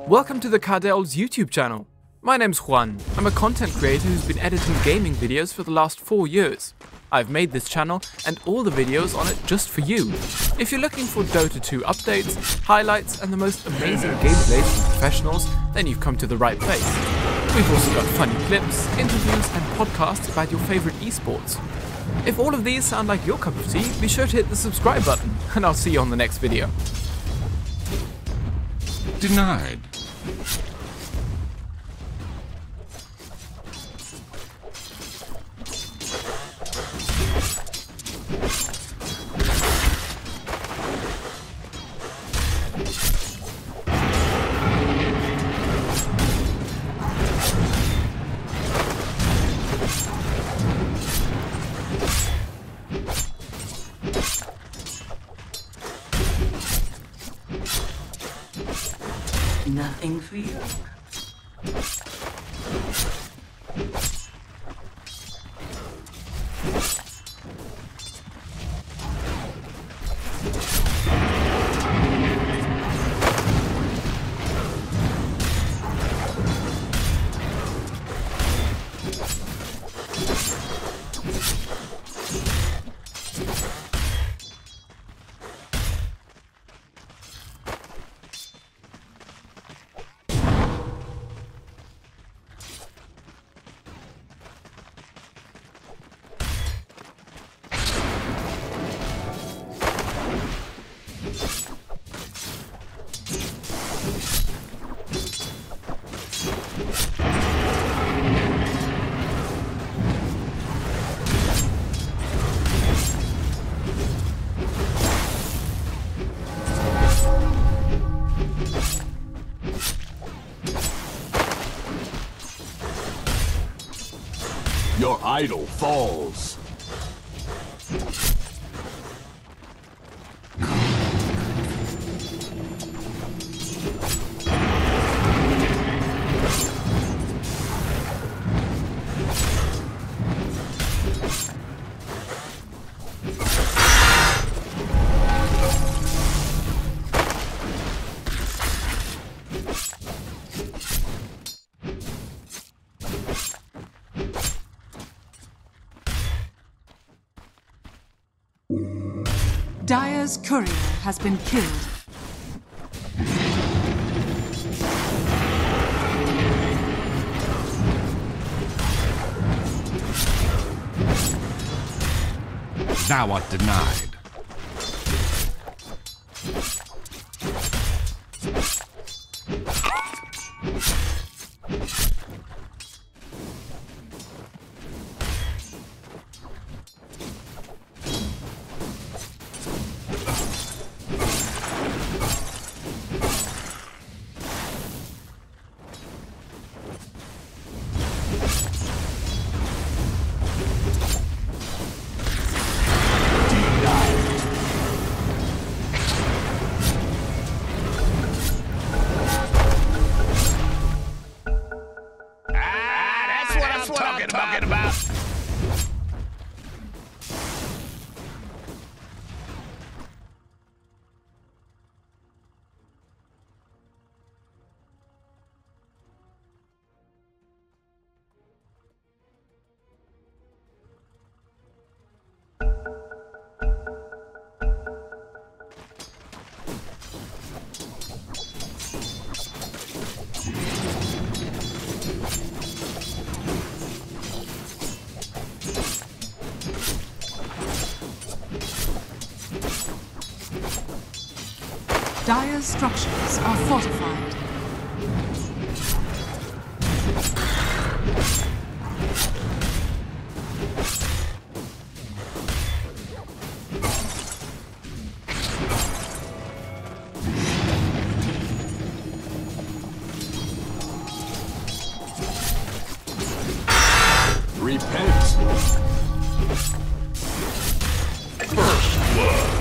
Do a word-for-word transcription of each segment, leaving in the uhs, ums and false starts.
Welcome to the Cardel's YouTube channel. My name's Juan. I'm a content creator who's been editing gaming videos for the last four years. I've made this channel and all the videos on it just for you. If you're looking for Dota two updates, highlights and the most amazing gameplays from professionals, then you've come to the right place. We've also got funny clips, interviews and podcasts about your favorite esports. If all of these sound like your cup of tea, be sure to hit the subscribe button and I'll see you on the next video. Denied. Nothing for you. Your idol falls. Dire's courier has been killed. Thou art denied. Talking about. Dire's structures are fortified. Repent. First blood.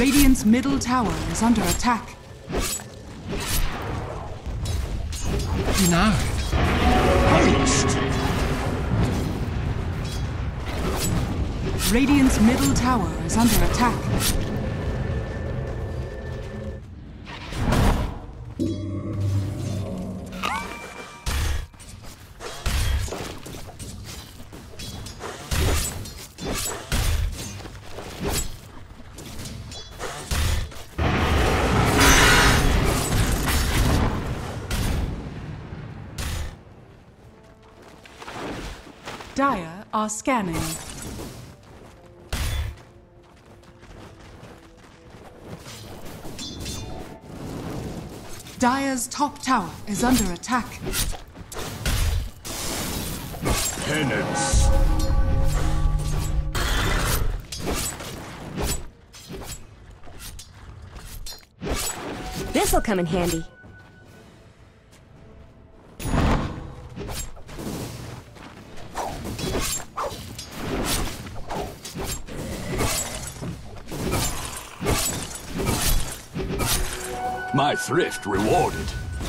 Radiant's middle tower is under attack. Denied. Haste! Radiant's middle tower is under attack. Dire are scanning. Dire's top tower is under attack. Penance. This'll come in handy. My thrift rewarded.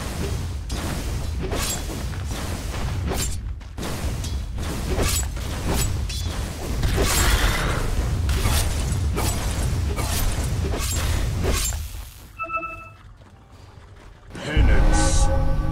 Penance.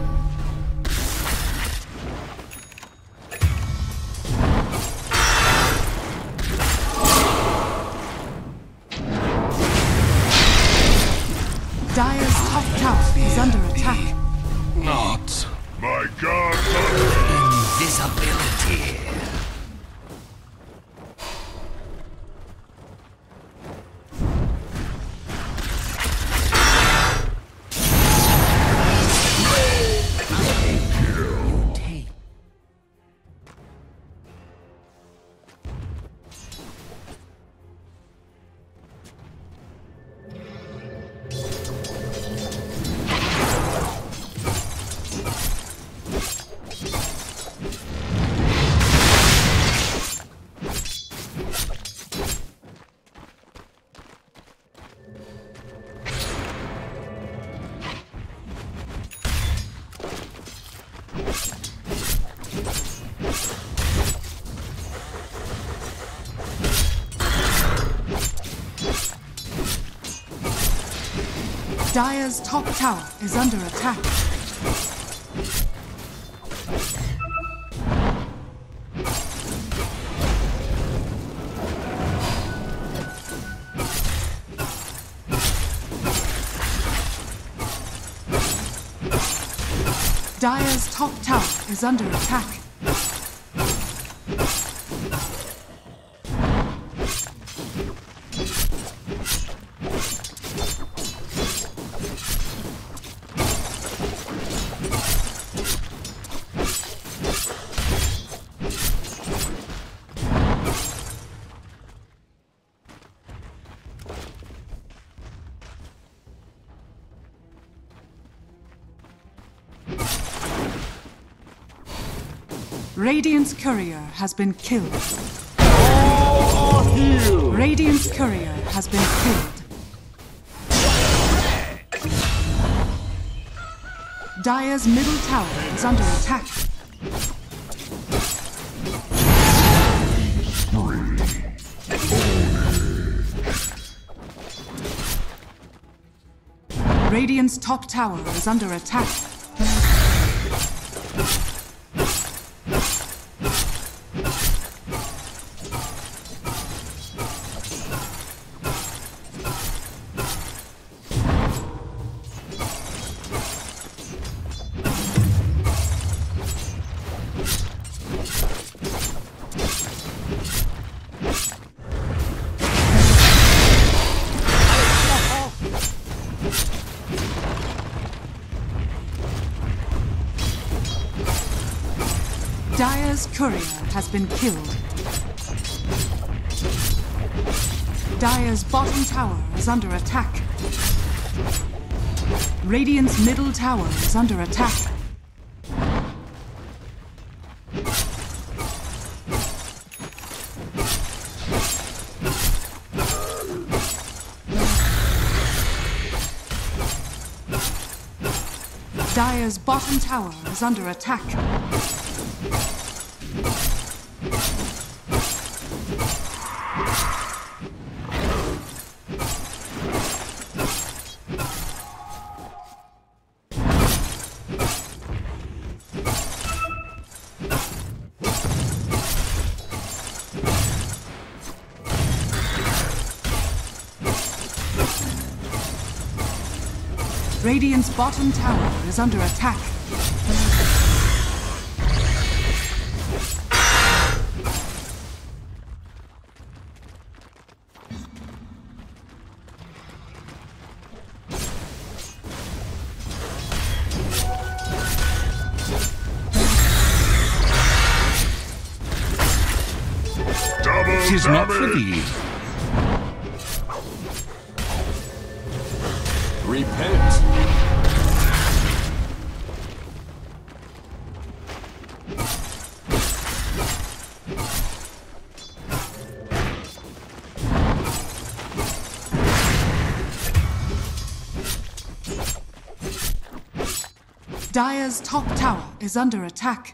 Dire's top tower is under attack. Not. My God. Invisibility. Dire's top tower is under attack. Dire's top tower is under attack. Radiant's courier has been killed. Radiant's courier has been killed. Dire's middle tower is under attack. Radiant's top tower is under attack. Dire's courier has been killed. Dire's bottom tower is under attack. Radiant's middle tower is under attack. Dire's bottom tower is under attack. Radiant's bottom tower is under attack. Double Tis not for damage. thee. Repent. Dire's top tower is under attack.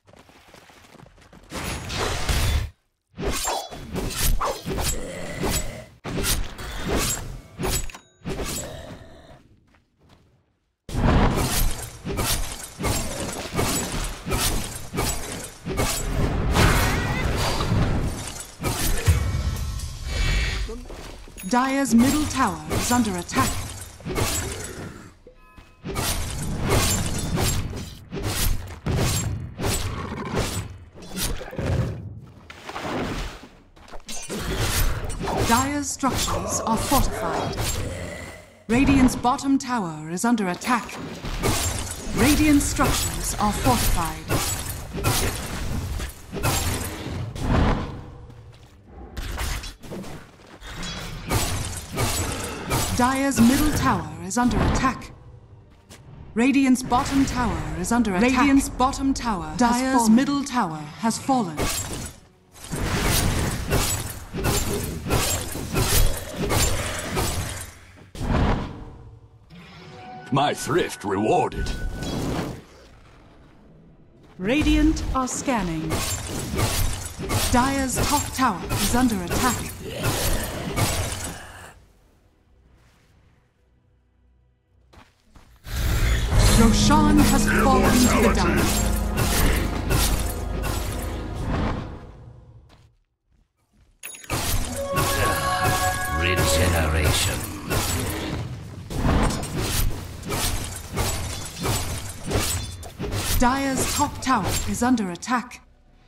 Dire's middle tower is under attack. Dire's structures are fortified. Radiant's bottom tower is under attack. Radiant structures are fortified. Dire's middle tower is under attack. Radiant's bottom tower is under attack. Radiant's bottom tower Dire's middle tower has fallen. My thrift rewarded. Radiant are scanning. Dire's top tower is under attack. Roshan has fallen to the Dire. Regeneration. Dire's top tower is under attack.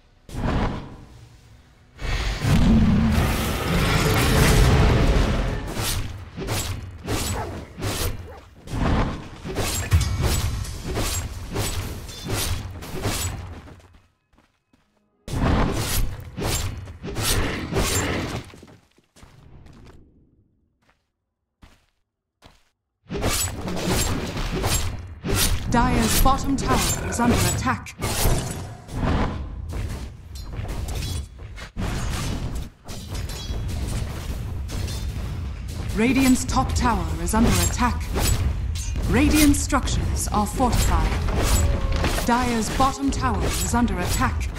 Dire's bottom tower is under attack. Radiant's top tower is under attack. Radiant structures are fortified. Dire's bottom tower is under attack.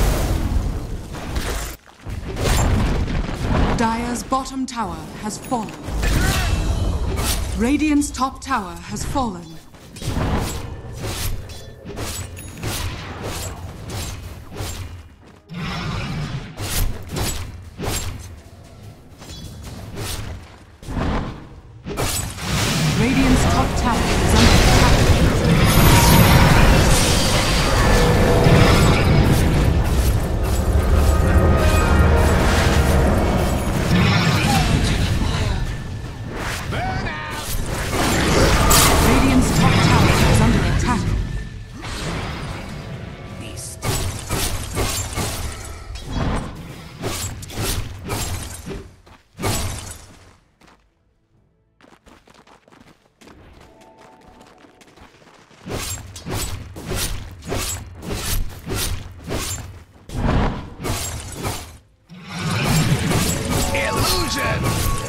Dire's bottom tower has fallen. Radiant's top tower has fallen. Radiant's top tower is under attack. Radiant's top tower is under attack.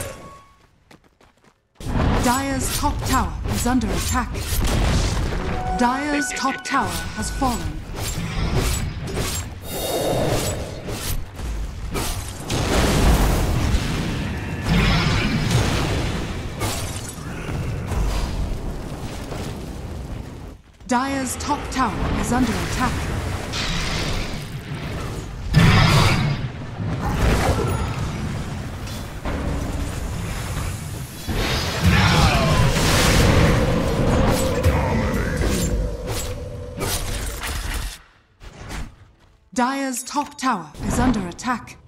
Dire's top tower is under attack. Dire's top tower has fallen. Dire's top tower is under attack. Dire's top tower is under attack.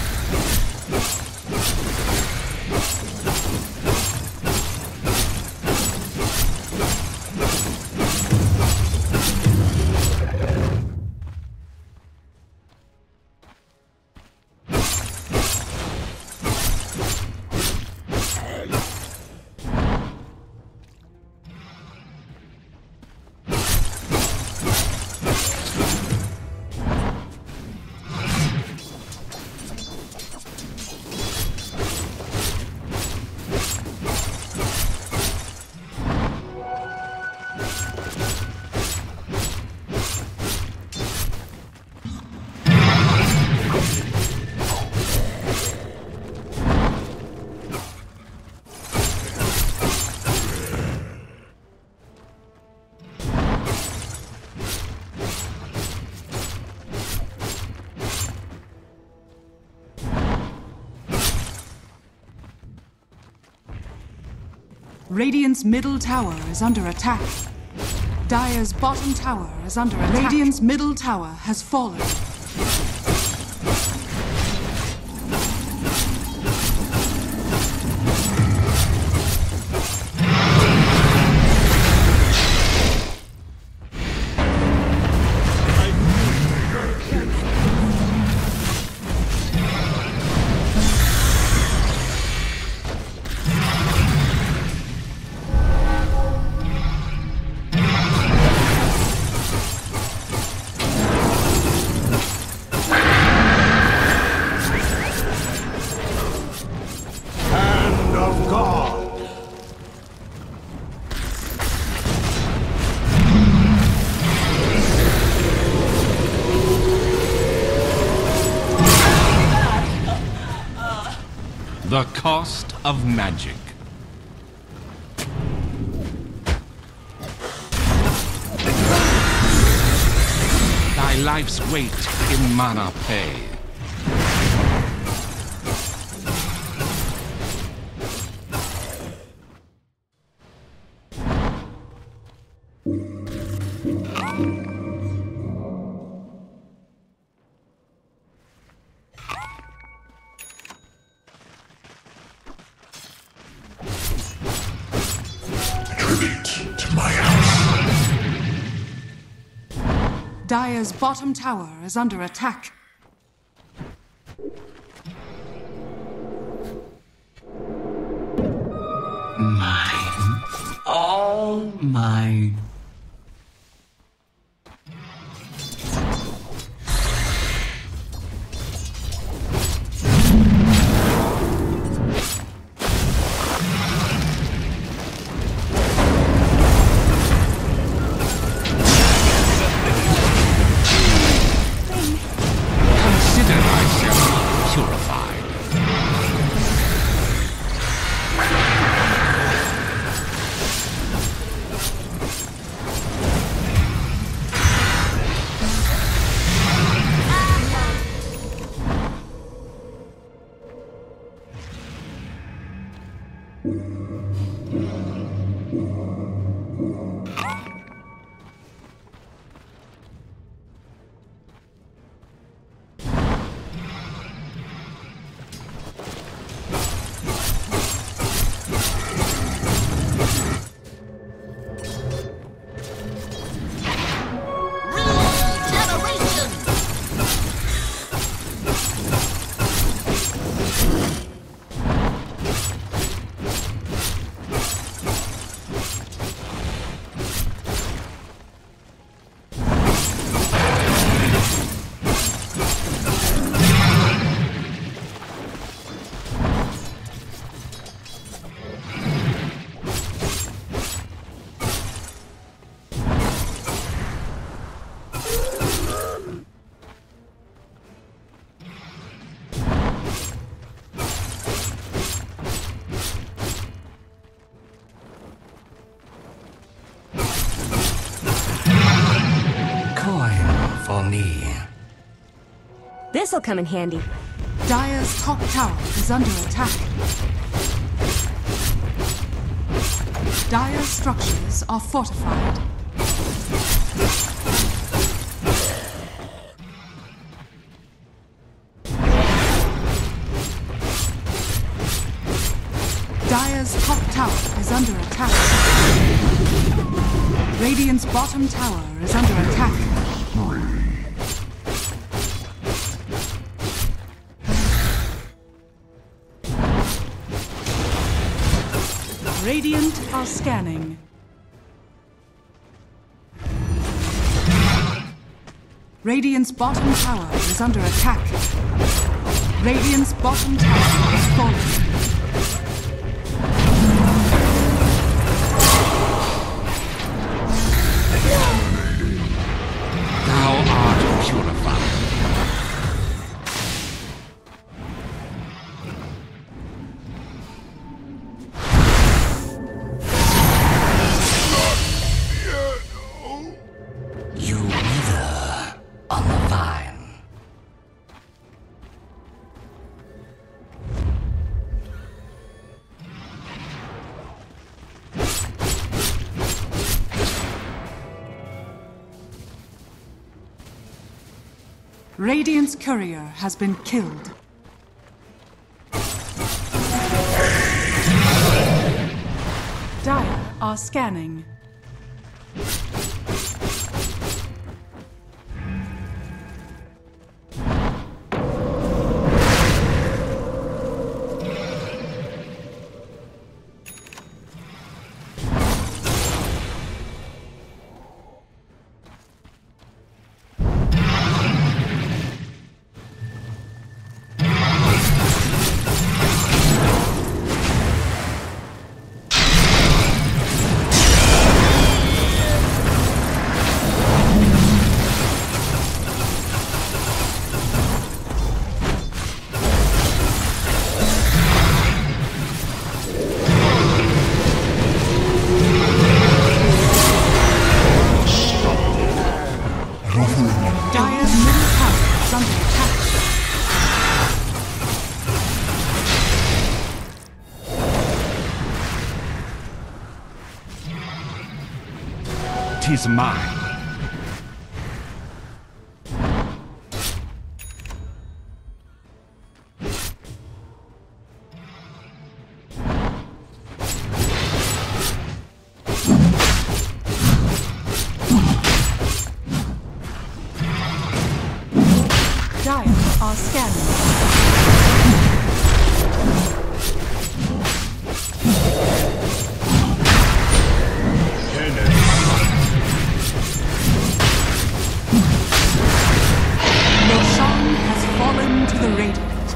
Radiant's middle tower is under attack. Dire's bottom tower is under attack. Radiant's middle tower has fallen. The cost of magic. Thy life's weight in mana pay. Dire's bottom tower is under attack. Mine. All mine. me. This'll come in handy. Dire's top tower is under attack. Dire's structures are fortified. Dire's top tower is under attack. Radiant's bottom tower is under attack. Radiant are scanning. Radiant's bottom tower is under attack. Radiant's bottom tower is falling. Thou art purified. You wither on the vine. Radiant's courier has been killed. Dire are scanning. Dire's middle tower is under attack. Tis mine. Dire are scanning. Roshan has fallen to the Radiant.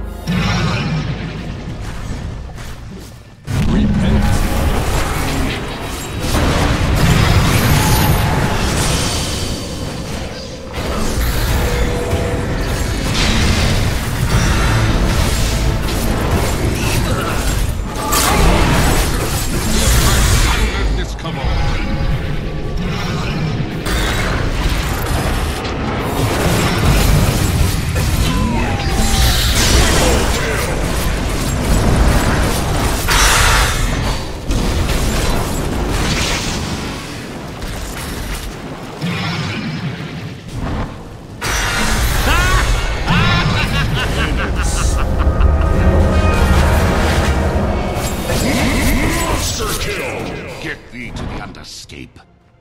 Repent. Let this come on. Monster kill! Get thee to the underscape.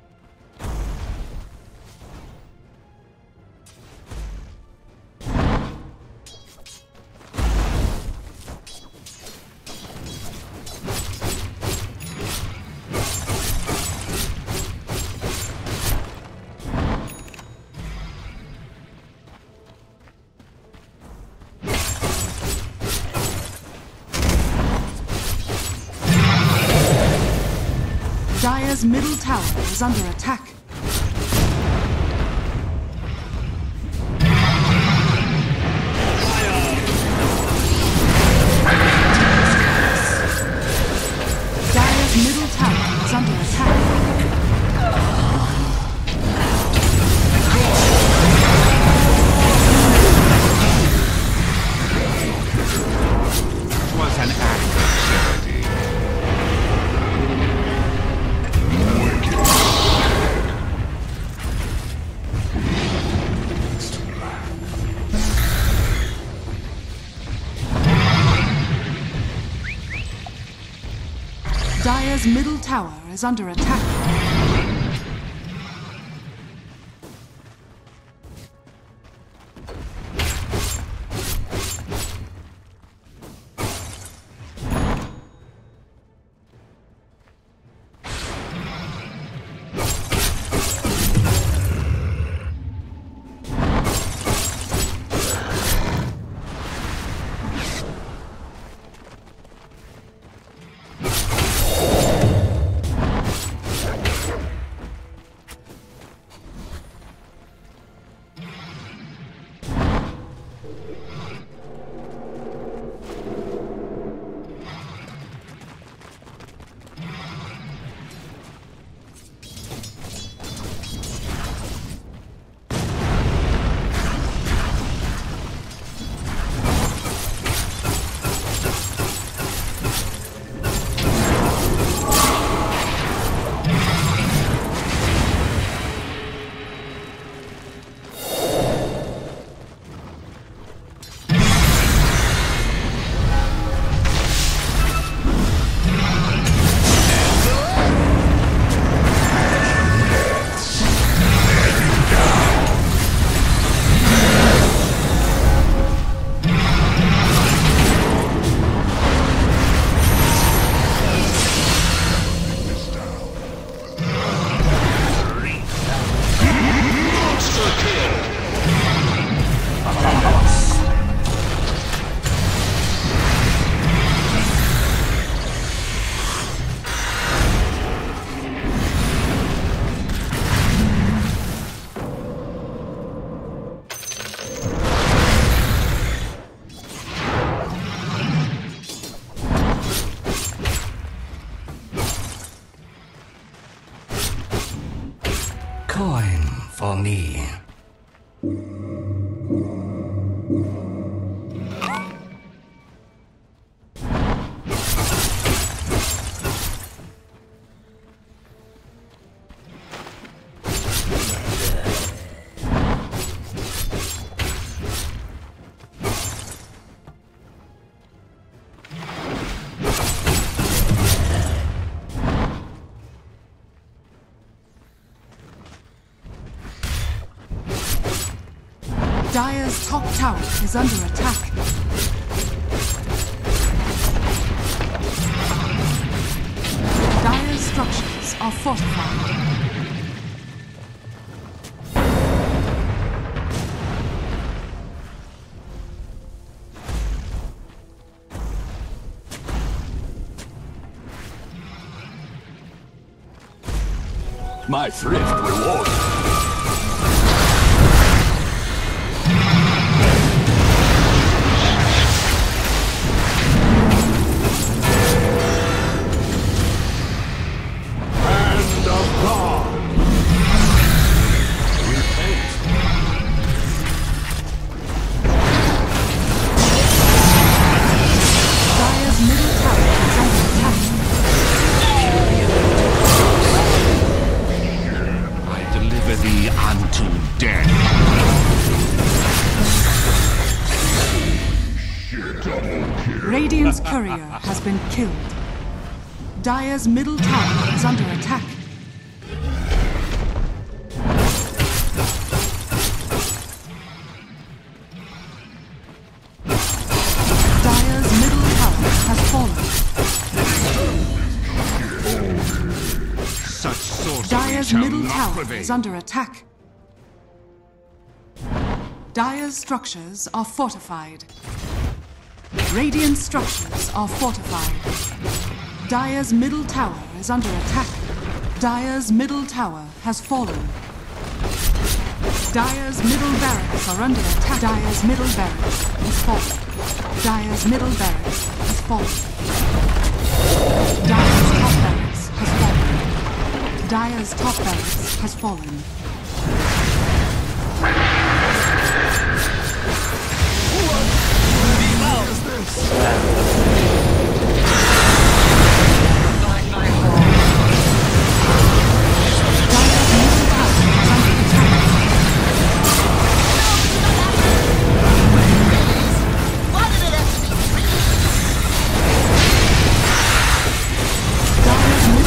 Dire's middle tower is under attack. Dire's middle tower is under attack. Dire's middle tower is under attack. Coin for me. Dire's top tower is under attack. Dire's structures are fortified. My thrift rewarded. Radiant's courier has been killed. Dire's middle tower is under attack. Dire's middle tower has fallen. Such sorcery Dire's shall middle not tower prevail. is under attack. Dire's structures are fortified. Radiant structures are fortified. Dire's middle tower is under attack. Dire's middle tower has fallen. Dire's middle barracks are under attack. Dire's middle barracks has fallen. Dire's middle barracks has fallen. Dire's top barracks has fallen. Dire's top barracks has fallen. Dire's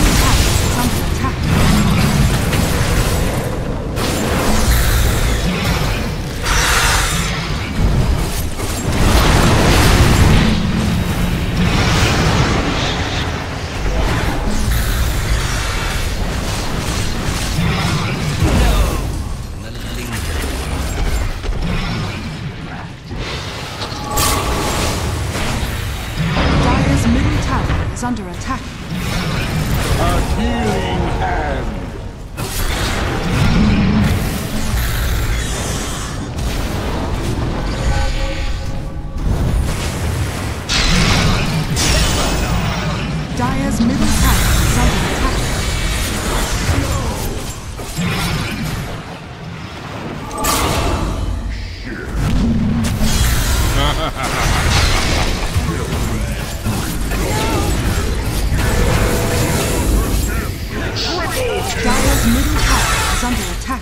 under attack.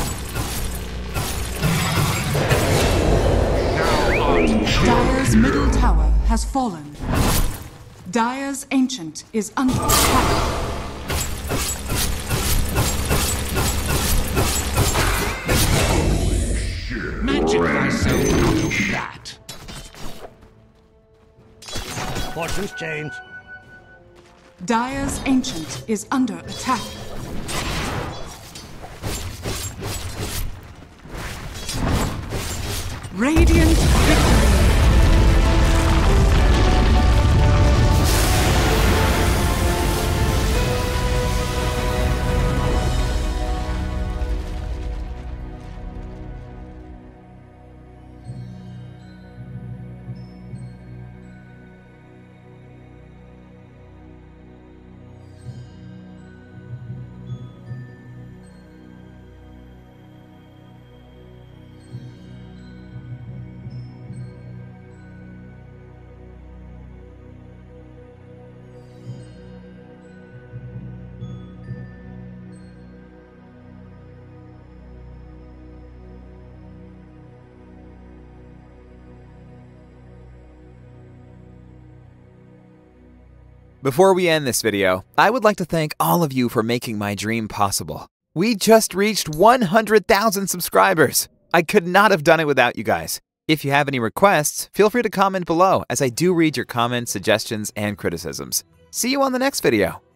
Dire's middle tower has fallen. Dire's Ancient is under attack. Magic myself out of that. Fortunes change. Dire's Ancient is under attack. Radiant victory! Before we end this video, I would like to thank all of you for making my dream possible. We just reached one hundred thousand subscribers. I could not have done it without you guys. If you have any requests, feel free to comment below, as I do read your comments, suggestions, and criticisms. See you on the next video.